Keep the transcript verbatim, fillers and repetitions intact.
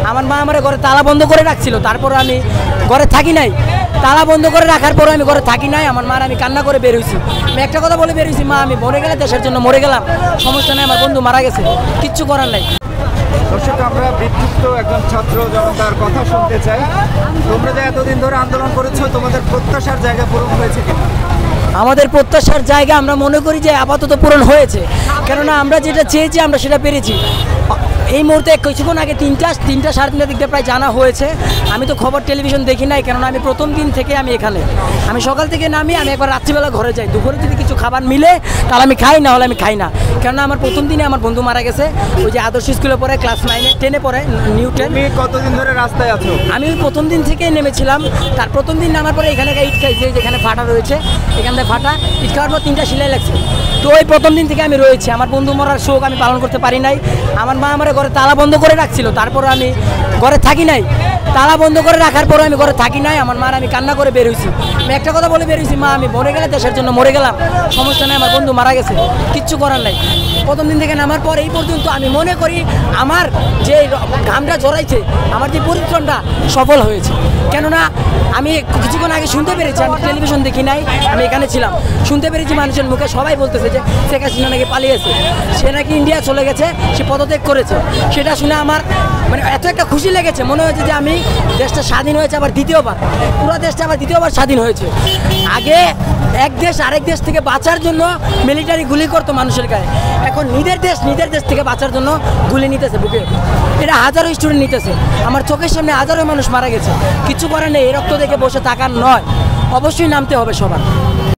আমার মা আমার ঘরে তালা বন্ধ করে রাখছিল, তারপর আমি ঘরে থাকি নাই। তালা বন্ধ করে রাখার পরে আমি ঘরে থাকি নাই, আমার মার আমি কান্না করে বের হয়েছি। আমি একটা কথা বলে বের হয়েছি, মা আমি মরে গেলে দেশের জন্য মরে গেলাম, সমস্যা নেই, আমার বন্ধু মারা গেছে, কিচ্ছু করার নাই। দর্শক, আমরা বিক্ষিপ্ত একজন ছাত্র জনতার কথা শুনতে চাই। তোমরা যে এতদিন ধরে আন্দোলন করেছো, তোমাদের প্রত্যাশার জায়গা পূরণ হয়েছে কিনা? আমাদের প্রত্যাশার জায়গা আমরা মনে করি যে আপাতত পূরণ হয়েছে, কেননা আমরা যেটা চেয়েছি আমরা সেটা পেরেছি। এই মুহূর্তে কিছুক্ষণ আগে তিনটা তিনটা সাড়ে তিনটার দিকটা প্রায় জানা হয়েছে। আমি তো খবর টেলিভিশন দেখি নাই, কেননা আমি প্রথম দিন থেকে আমি এখানে, আমি সকাল থেকে নামি, আমি একবার রাত্রিবেলা ঘরে যাই, দুপুরে যদি কিছু খাবার মিলে তাহলে আমি খাই, না হলে আমি খাই না। কেননা আমার প্রথম দিনে আমার বন্ধু মারা গেছে, ওই যে আদর্শ স্কুলে পড়ে, ক্লাস নাইনে টেনে পড়ে, নিউ টেন। তুমি কতদিন ধরে রাস্তায় আছো? আমি প্রথম দিন থেকেই নেমেছিলাম। তার প্রথম দিন নামার পরে এখানে ইট খাইছে, যেখানে ফাটা রয়েছে, এখান থেকে ফাটা ইট খাওয়ার পর তিনটা সেলাই লাগছে। তো ওই প্রথম দিন থেকে আমি রয়েছি। আমার বন্ধু মরার শোক আমি পালন করতে পারি নাই। আমার মা আমার ঘরে তালা বন্ধ করে রাখছিল, তারপর আমি ঘরে থাকি নাই। তালা বন্ধ করে রাখার পরে আমি ঘরে থাকি নাই, আমার মার আমি কান্না করে বের হয়েছি। আমি একটা কথা বলে বের হয়েছি, মা আমি মরে গেলে দেশের জন্য মরে গেলাম, সমস্যা নেই, আমার বন্ধু মারা গেছে, কিচ্ছু করার নাই। প্রথম দিন থেকে নামার পর এই পর্যন্ত আমি মনে করি আমার যে ঘামটা জড়াইছে, আমার যে পরিশ্রমটা সফল হয়েছে। কেননা আমি কিছুক্ষণ আগে শুনতে পেরেছি, আমি টেলিভিশন দেখি নাই, আমি এখানে ছিলাম, শুনতে পেরেছি মানুষের মুখে সবাই বলতেছে যে শেখ হাসিনা নাকি পালিয়েছে, সে নাকি ইন্ডিয়া চলে গেছে, সে পদত্যাগ করেছে। সেটা শুনে আমার মানে এত একটা খুশি লেগেছে, মনে হয়েছে যে আমি দেশটা স্বাধীন হয়েছে আবার দ্বিতীয়বার, পুরো দেশটা আবার দ্বিতীয়বার স্বাধীন হয়েছে। আগে এক দেশ আরেক দেশ থেকে বাঁচার জন্য মিলিটারি গুলি করতো মানুষের গায়ে, এখন নিজের দেশ নিজের দেশ থেকে বাঁচার জন্য গুলি নিতেছে বুকে। এটা হাজারো স্টুডেন্ট নিতেছে, আমার চোখের সামনে হাজারো মানুষ মারা গেছে, কিছু করার নেই। এই রক্ত দেখে বসে থাকার নয়, অবশ্যই নামতে হবে সবার।